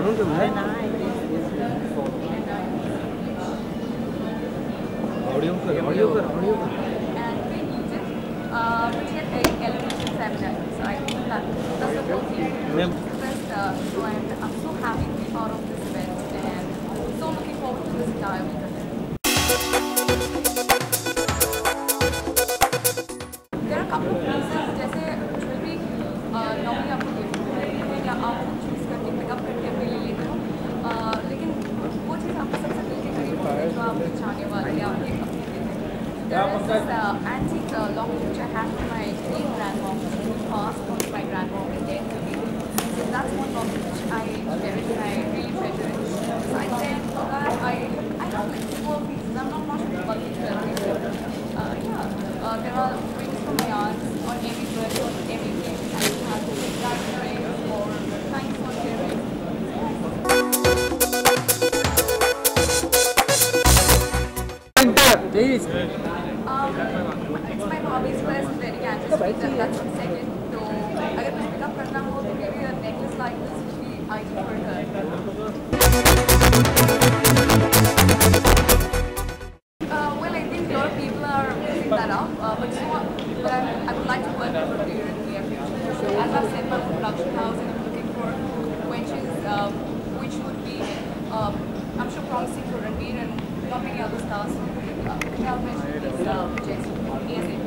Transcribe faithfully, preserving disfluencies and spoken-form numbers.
काढून ठेवू ना ऑडियो कर ऑडियो कर ऑडियो कर and we need it. Uh, we get a elevation seminar, so I think that that's the whole thing. Ma'am. First, uh, so and I'm so happy to be part of this event and so looking forward to this entire weekend. There are a couple of pieces, जैसे jewelry normally आपको gift है या आप choose करके pick up करके अपने ले लेते हो, लेकिन वो चीज़ आपको सबसे दिल के करीब होती है जो आपके चाहने वाले या आपके अपने देते हैं. There is this uh, antique uh, locket which I had from my late grandmom, which passed on to my grandmom in death to me. So that's one locket which I cherish and I really treasure it. So I said, oh God, I, I have like four pieces. I'm not much of a bulky jewelry. Uh, yeah, uh, there are rings from my aunts on every birthday, on every day. I have to take that ring or thanks for sharing. Please. Um, it's my hobbies first, then yeah, just that, that's on second. So, अगर कुछ pick up करना हो तो maybe a necklace like this would be ideal for her. Uh, well, I think a lot of people are missing that up, uh, but you know what? But I, I would like to work for Deer in the near future. So, as I've said, my own production house, and I'm looking for quenches um, which would be, um, I'm sure, promising for Ranveer and not many other stars. Uh, I'll mention these uh, projects A S A P.